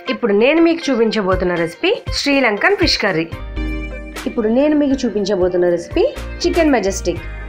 ఇప్పుడు నేను మీకు చూపించబోతున్న రెసిపీ శ్రీలంకన్ ఫిష్ కర్రీ. ఇప్పుడు నేను మీకు చూపించబోతున్న రెసిపీ చికెన్ మెజెస్టిక్.